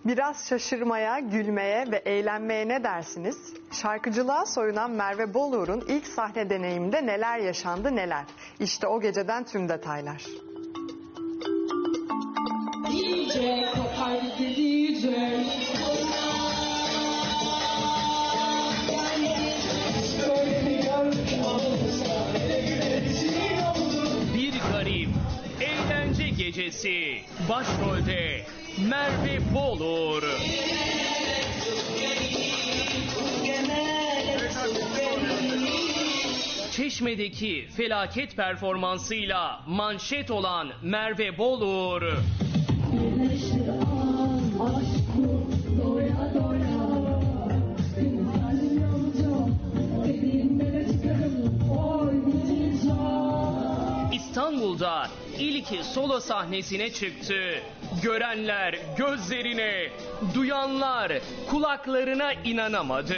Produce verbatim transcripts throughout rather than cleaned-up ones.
Biraz şaşırmaya, gülmeye ve eğlenmeye ne dersiniz? Şarkıcılığa soyunan Merve Boluğur'un ilk sahne deneyiminde neler yaşandı neler? İşte o geceden tüm detaylar. D J, kopar bizi D J. Bir garip eğlence gecesi. Başrolde Merve Boluğur. Çeşme'deki felaket performansıyla manşet olan Merve Boluğur. İstanbul'da ilk solo sahnesine çıktı. Görenler gözlerine, duyanlar kulaklarına inanamadı.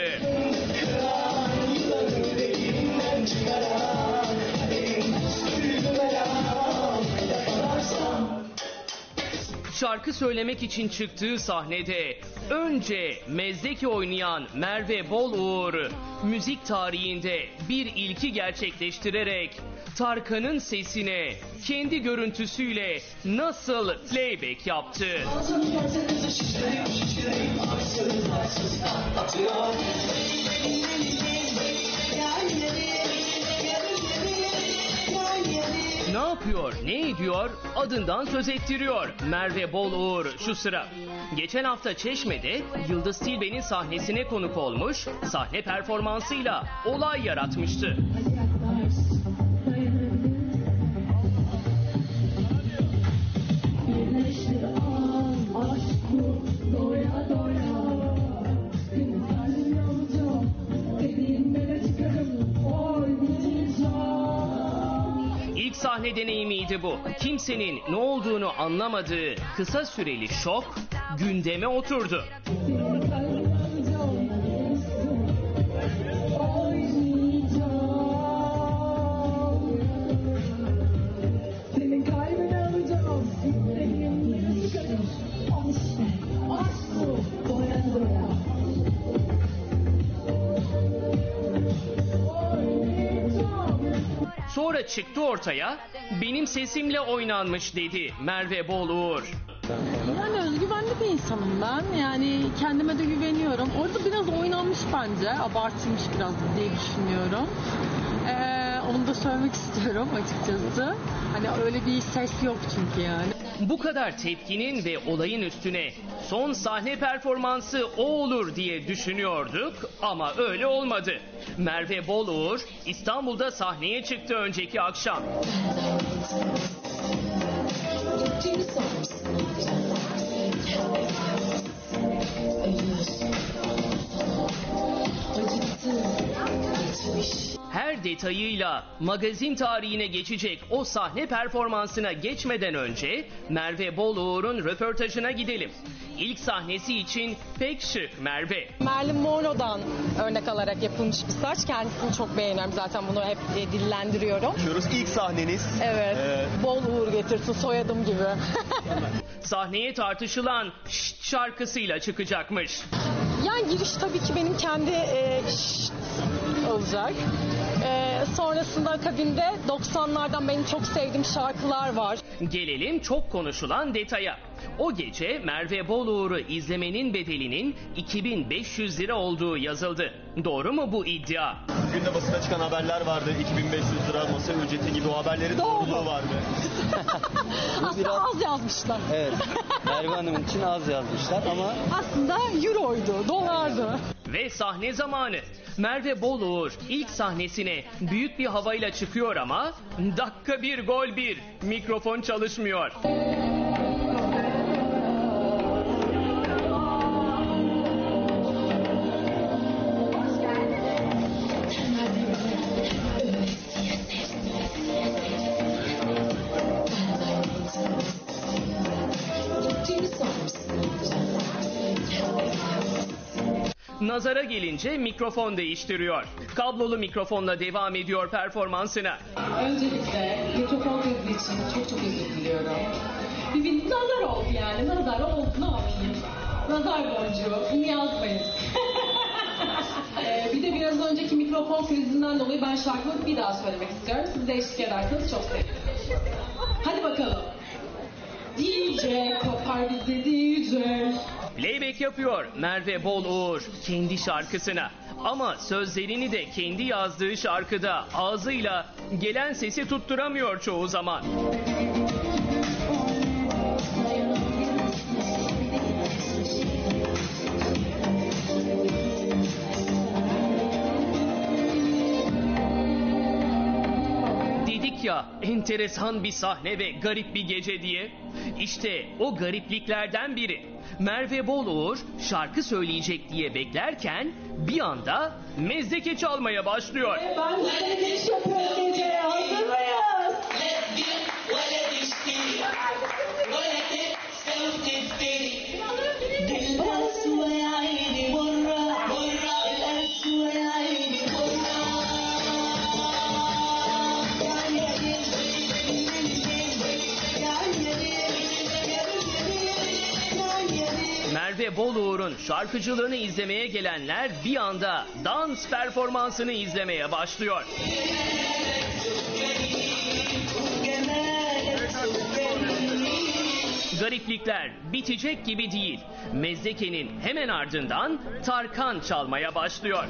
Şarkı söylemek için çıktığı sahnede önce mezdeki oynayan Merve Boluğur müzik tarihinde bir ilki gerçekleştirerek Tarkan'ın sesine kendi görüntüsüyle nasıl playback yaptı? Ne yapıyor, ne ediyor? Adından söz ettiriyor Merve Boluğur şu sıra. Geçen hafta Çeşme'de Yıldız Tilbe'nin sahnesine konuk olmuş, sahne performansıyla olay yaratmıştı. İlk sahne deneyimiydi bu. Kimsenin ne olduğunu anlamadığı kısa süreli şok gündeme oturdu. Sonra çıktı ortaya, benim sesimle oynanmış dedi Merve Boluğur. Yani özgüvenli bir insanım ben. Yani kendime de güveniyorum. Orada biraz oynanmış bence. Abartılmış biraz diye düşünüyorum. Ee, onu da söylemek istiyorum açıkçası. Hani öyle bir ses yok çünkü yani. Bu kadar tepkinin ve olayın üstüne son sahne performansı o olur diye düşünüyorduk ama öyle olmadı. Merve Boluğur İstanbul'da sahneye çıktı önceki akşam. Her detayıyla magazin tarihine geçecek o sahne performansına geçmeden önce Merve Boluğur'un röportajına gidelim. İlk sahnesi için pek şık Merve. Marilyn Monroe'dan örnek alarak yapılmış bir saç. Kendisini çok beğeniyorum. Zaten bunu hep e, dillendiriyorum. Diyoruz ilk sahneniz. Evet. Ee... Bol uğur getirsin soyadım gibi. Sahneye tartışılan Şşt şarkısıyla çıkacakmış. Yani giriş tabii ki benim kendi e, şşt olacak. Ee, sonrasında akabinde doksanlardan benim çok sevdiğim şarkılar var. Gelelim çok konuşulan detaya. O gece Merve Boluğur'u izlemenin bedelinin iki bin beş yüz lira olduğu yazıldı. Doğru mu bu iddia? Bugün de basına çıkan haberler vardı. iki bin beş yüz lira masa ücreti gibi o haberlerin doğruluğu var mı? Aslında biraz... az yazmışlar. Evet. Merve Hanım için az yazmışlar ama... Aslında euroydu, dolardı. Ve sahne zamanı. Merve Boluğur ilk sahnesine büyük bir havayla çıkıyor ama dakika bir gol bir mikrofon çalışmıyor. Nazara gelince mikrofon değiştiriyor. Kablolu mikrofonla devam ediyor performansına. Öncelikle mikrofon krizli için çok çok özür diliyorum. Bir, bir nazar oldu yani. Nazar oldu, ne yapayım? Nazar boncuğu. Bunu yazmayın. ee, bir de biraz önceki mikrofon krizinden dolayı ben şarkımı bir daha söylemek istiyorum. Siz de eşlik ederseniz çok sevinirim. Hadi bakalım. D J kopar bizi D J. Playback yapıyor Merve Boluğur kendi şarkısına. Ama sözlerini de kendi yazdığı şarkıda ağzıyla gelen sesi tutturamıyor çoğu zaman. Dedik ya enteresan bir sahne ve garip bir gece diye. İşte o garipliklerden biri. Merve Boluğur şarkı söyleyecek diye beklerken bir anda mezdeke çalmaya başlıyor. Ben size iş yapıyorum geceye. Hazır mıyız? Merve Boluğur'un şarkıcılığını izlemeye gelenler bir anda dans performansını izlemeye başlıyor. Gariplikler bitecek gibi değil. Mezdeke'nin hemen ardından Tarkan çalmaya başlıyor.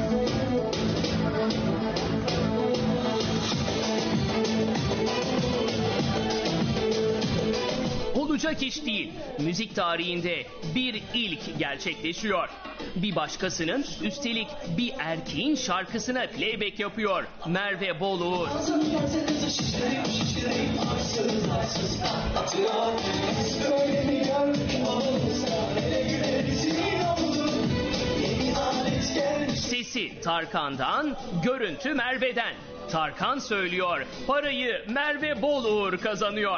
Olacak iş değil. Müzik tarihinde bir ilk gerçekleşiyor. Bir başkasının, üstelik bir erkeğin şarkısına playback yapıyor Merve Boluğur. Sesi Tarkan'dan, görüntü Merve'den. Tarkan söylüyor, parayı Merve Boluğur kazanıyor.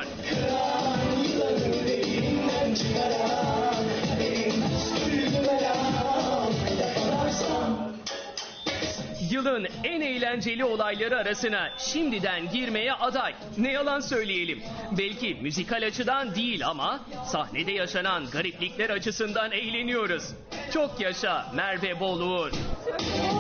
Yılın en eğlenceli olayları arasına şimdiden girmeye aday. Ne yalan söyleyelim. Belki müzikal açıdan değil ama sahnede yaşanan gariplikler açısından eğleniyoruz. Çok yaşa Merve Boluğur.